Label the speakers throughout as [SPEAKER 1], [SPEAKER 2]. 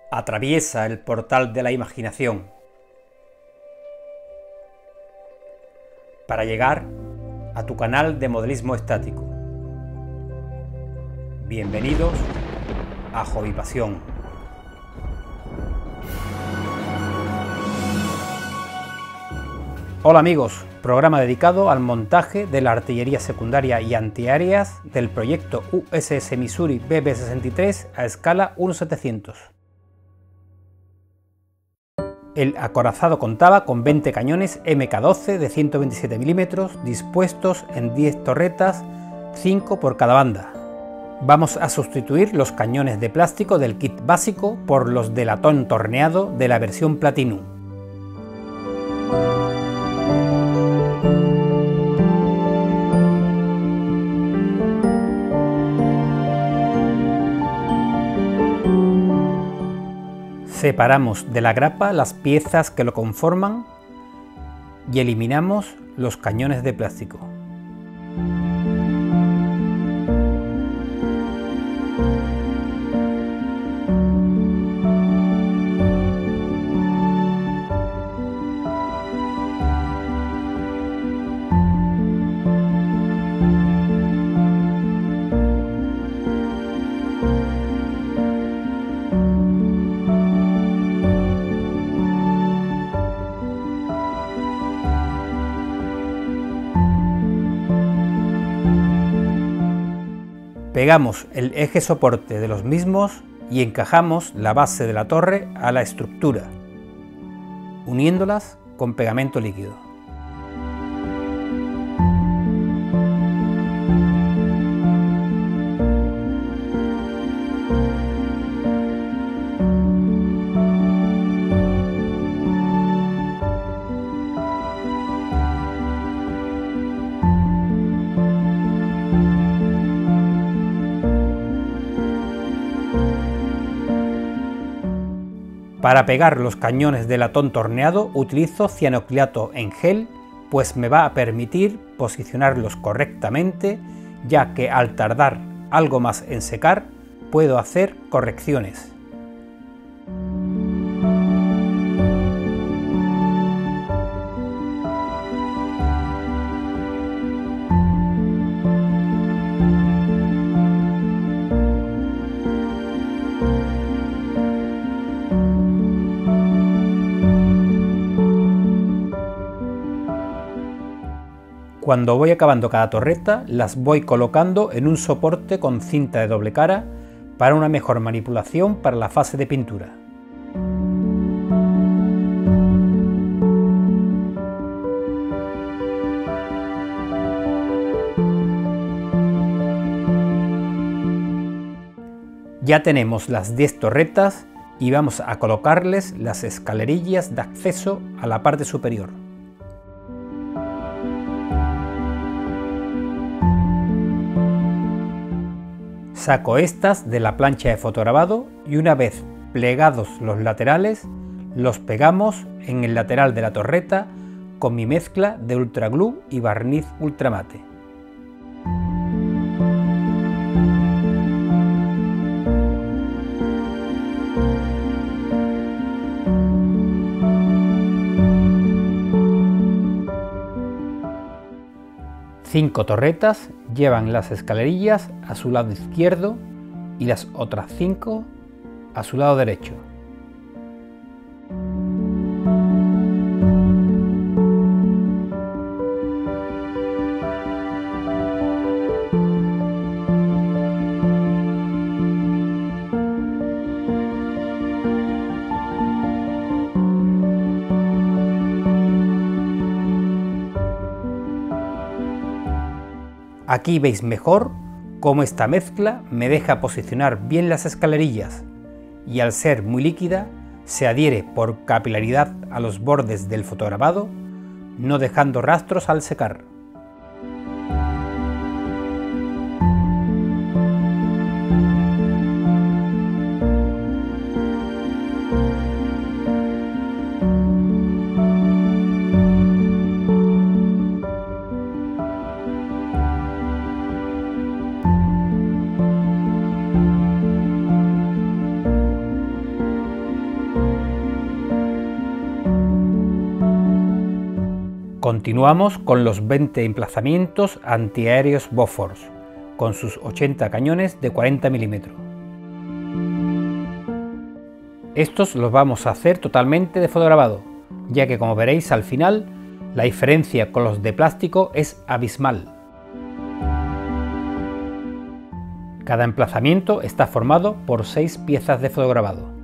[SPEAKER 1] Atraviesa el portal de la imaginación para llegar a tu canal de modelismo estático. Bienvenidos a Hobbypasión. Hola amigos, programa dedicado al montaje de la artillería secundaria y antiaéreas del proyecto USS Missouri BB-63 a escala 1/700. El acorazado contaba con 20 cañones Mk12 de 127 mm dispuestos en 10 torretas, 5 por cada banda. Vamos a sustituir los cañones de plástico del kit básico por los de latón torneado de la versión Platinum. Separamos de la grapa las piezas que lo conforman y eliminamos los cañones de plástico. Pegamos el eje soporte de los mismos y encajamos la base de la torre a la estructura, uniéndolas con pegamento líquido. Para pegar los cañones de latón torneado utilizo cianocliato en gel, pues me va a permitir posicionarlos correctamente, ya que al tardar algo más en secar puedo hacer correcciones. Cuando voy acabando cada torreta, las voy colocando en un soporte con cinta de doble cara para una mejor manipulación para la fase de pintura. Ya tenemos las 10 torretas y vamos a colocarles las escalerillas de acceso a la parte superior. Saco estas de la plancha de fotograbado y una vez plegados los laterales, los pegamos en el lateral de la torreta con mi mezcla de ultra glue y barniz ultramate. Cinco torretas llevan las escalerillas a su lado izquierdo y las otras 5 a su lado derecho. Aquí veis mejor cómo esta mezcla me deja posicionar bien las escalerillas y al ser muy líquida se adhiere por capilaridad a los bordes del fotograbado, no dejando rastros al secar. Continuamos con los 20 emplazamientos antiaéreos Bofors, con sus 80 cañones de 40 milímetros. Estos los vamos a hacer totalmente de fotograbado, ya que como veréis al final, la diferencia con los de plástico es abismal. Cada emplazamiento está formado por 6 piezas de fotograbado.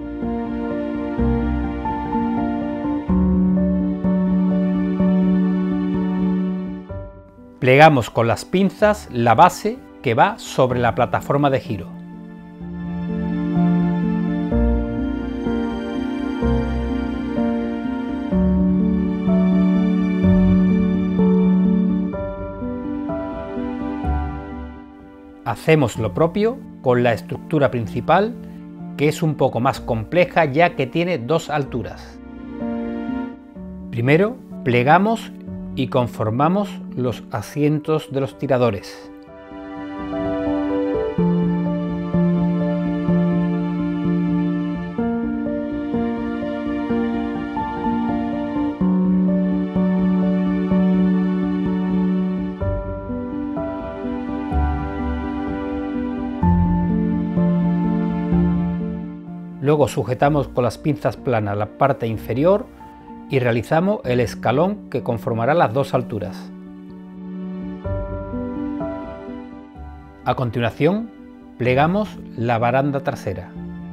[SPEAKER 1] Plegamos con las pinzas la base que va sobre la plataforma de giro. Hacemos lo propio con la estructura principal, que es un poco más compleja ya que tiene 2 alturas. Primero plegamos y conformamos los asientos de los tiradores. Luego sujetamos con las pinzas planas la parte inferior y realizamos el escalón que conformará las 2 alturas. A continuación, plegamos la baranda trasera.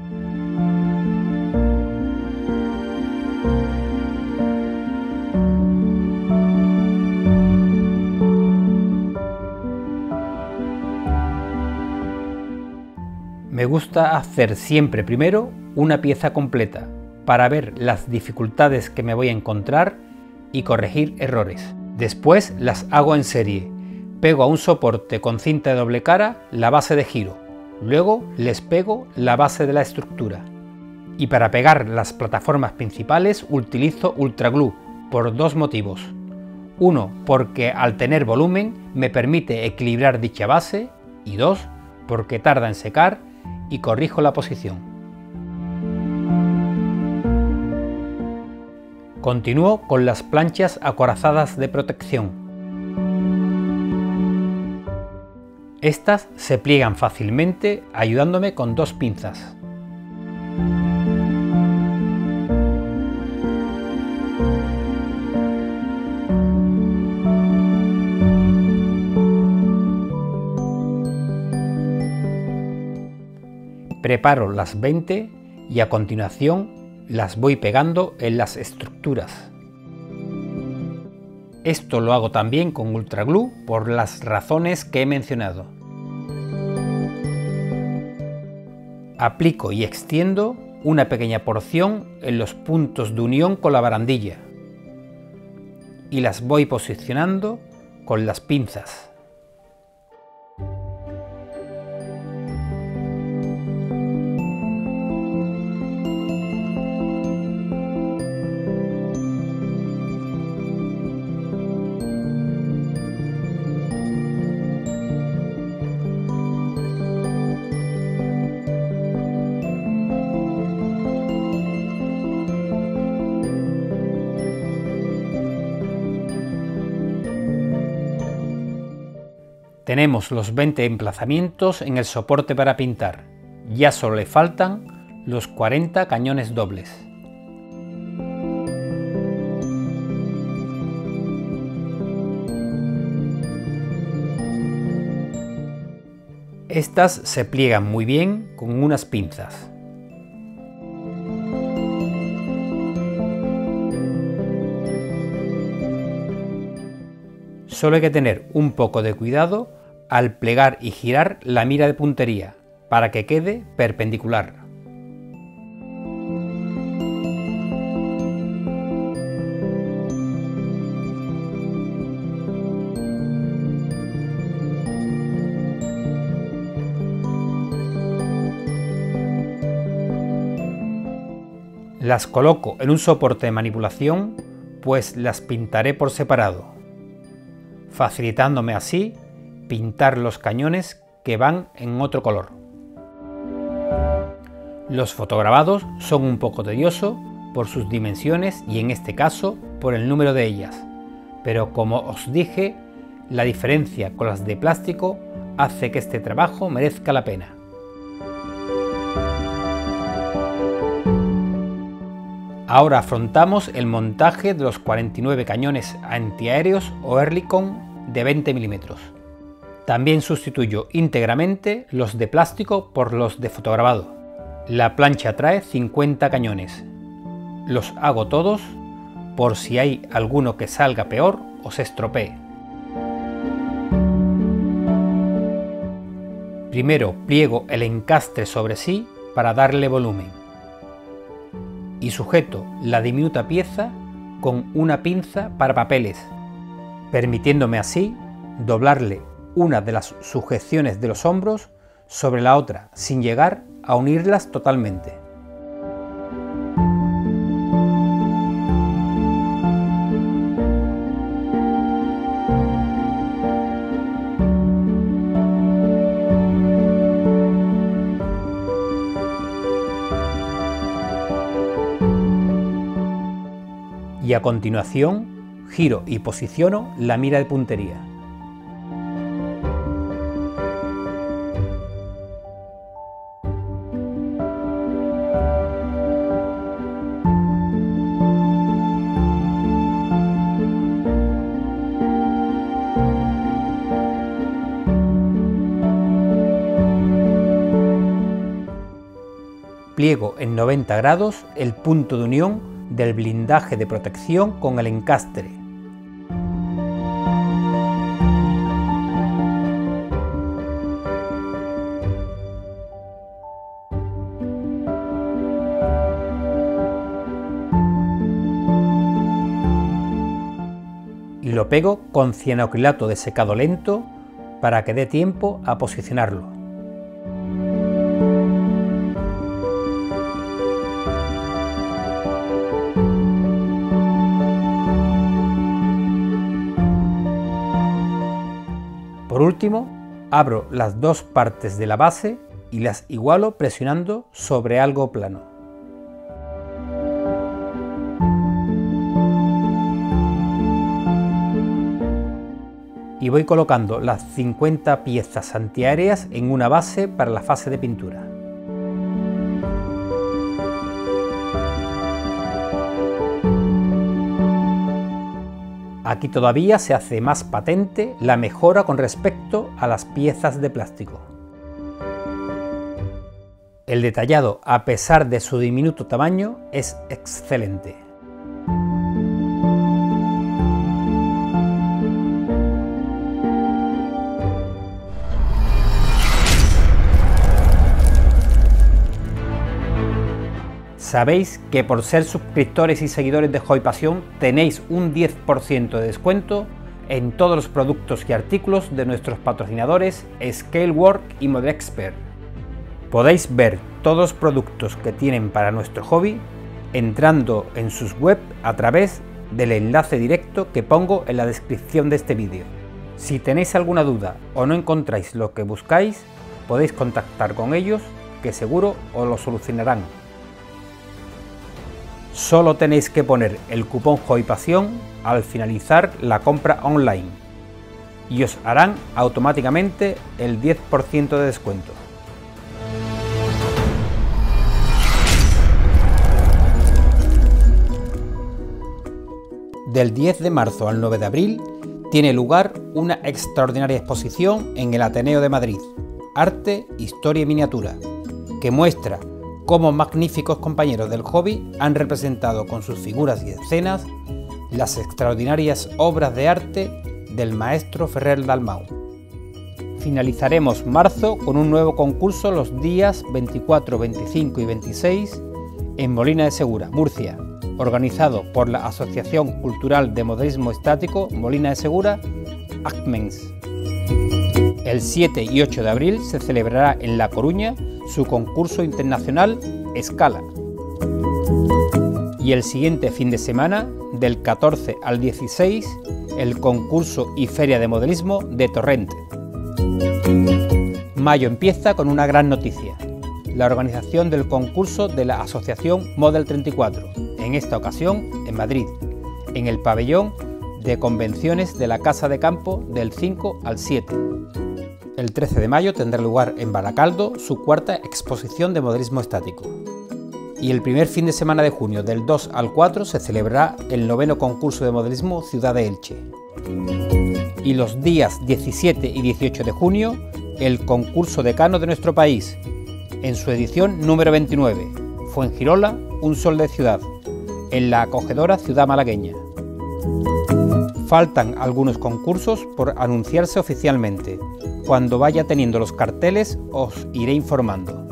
[SPEAKER 1] Me gusta hacer siempre primero una pieza completa, para ver las dificultades que me voy a encontrar y corregir errores. Después las hago en serie. Pego a un soporte con cinta de doble cara la base de giro. Luego les pego la base de la estructura. Y para pegar las plataformas principales utilizo Ultra Glue por 2 motivos. Uno, porque al tener volumen me permite equilibrar dicha base, y 2, porque tarda en secar y corrijo la posición. Continúo con las planchas acorazadas de protección. Estas se pliegan fácilmente ayudándome con 2 pinzas. Preparo las 20 y a continuación las voy pegando en las estructuras. Esto lo hago también con Ultra Glue por las razones que he mencionado. Aplico y extiendo una pequeña porción en los puntos de unión con la barandilla y las voy posicionando con las pinzas. Tenemos los 20 emplazamientos en el soporte para pintar. Ya solo le faltan los 40 cañones dobles. Estas se pliegan muy bien con unas pinzas. Solo hay que tener un poco de cuidado al plegar y girar la mira de puntería para que quede perpendicular. Las coloco en un soporte de manipulación, pues las pintaré por separado, facilitándome así pintar los cañones que van en otro color. Los fotograbados son un poco tediosos por sus dimensiones y en este caso por el número de ellas, pero como os dije, la diferencia con las de plástico hace que este trabajo merezca la pena. Ahora afrontamos el montaje de los 49 cañones antiaéreos Oerlikon de 20 mm. También sustituyo íntegramente los de plástico por los de fotograbado. La plancha trae 50 cañones. Los hago todos por si hay alguno que salga peor o se estropee. Primero pliego el encastre sobre sí para darle volumen y sujeto la diminuta pieza con una pinza para papeles, permitiéndome así doblarle una de las sujeciones de los hombros sobre la otra sin llegar a unirlas totalmente. Y a continuación giro y posiciono la mira de puntería. Pliego en 90 grados el punto de unión del blindaje de protección con el encastre. Y lo pego con cianoacrilato de secado lento para que dé tiempo a posicionarlo. Por último, abro las dos partes de la base y las igualo presionando sobre algo plano. Y voy colocando las 50 piezas antiaéreas en una base para la fase de pintura. Aquí todavía se hace más patente la mejora con respecto a las piezas de plástico. El detallado, a pesar de su diminuto tamaño, es excelente. Sabéis que por ser suscriptores y seguidores de Hobby Pasión tenéis un 10% de descuento en todos los productos y artículos de nuestros patrocinadores Scalework y Modexpert. Podéis ver todos los productos que tienen para nuestro hobby entrando en sus web a través del enlace directo que pongo en la descripción de este vídeo. Si tenéis alguna duda o no encontráis lo que buscáis, podéis contactar con ellos que seguro os lo solucionarán. Solo tenéis que poner el cupón HobbyPasión al finalizar la compra online y os harán automáticamente el 10% de descuento. Del 10 de marzo al 9 de abril tiene lugar una extraordinaria exposición en el Ateneo de Madrid, Arte, Historia y Miniatura, que muestra cómo magníficos compañeros del hobby han representado con sus figuras y escenas las extraordinarias obras de arte del maestro Ferrer Dalmau. Finalizaremos marzo con un nuevo concurso los días 24, 25 y 26 en Molina de Segura, Murcia, organizado por la Asociación Cultural de Modelismo Estático Molina de Segura, ACMENS. El 7 y 8 de abril se celebrará en La Coruña su concurso internacional Escala. Y el siguiente fin de semana, del 14 al 16, el concurso y feria de modelismo de Torrente. Mayo empieza con una gran noticia: la organización del concurso de la Asociación Model 34, en esta ocasión en Madrid, en el pabellón de convenciones de la Casa de Campo del 5 al 7. El 13 de mayo tendrá lugar en Baracaldo su cuarta exposición de modelismo estático. Y el primer fin de semana de junio, del 2 al 4, se celebrará el 9º concurso de modelismo Ciudad de Elche. Y los días 17 y 18 de junio, el concurso decano de nuestro país, en su edición número 29, Fuengirola, un sol de ciudad, en la acogedora ciudad malagueña. Faltan algunos concursos por anunciarse oficialmente. Cuando vaya teniendo los carteles os iré informando.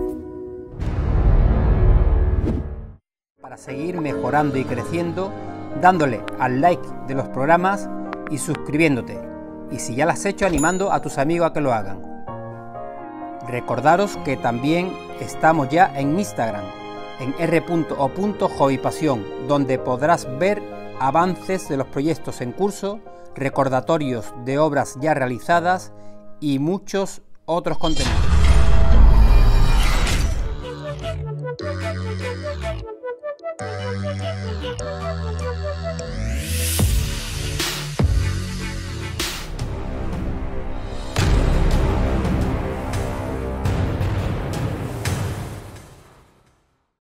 [SPEAKER 1] Para seguir mejorando y creciendo, dándole al like de los programas y suscribiéndote. Y si ya lo has hecho, animando a tus amigos a que lo hagan. Recordaros que también estamos ya en Instagram, en r.o.hobbypasión, donde podrás ver avances de los proyectos en curso, recordatorios de obras ya realizadas y muchos otros contenidos.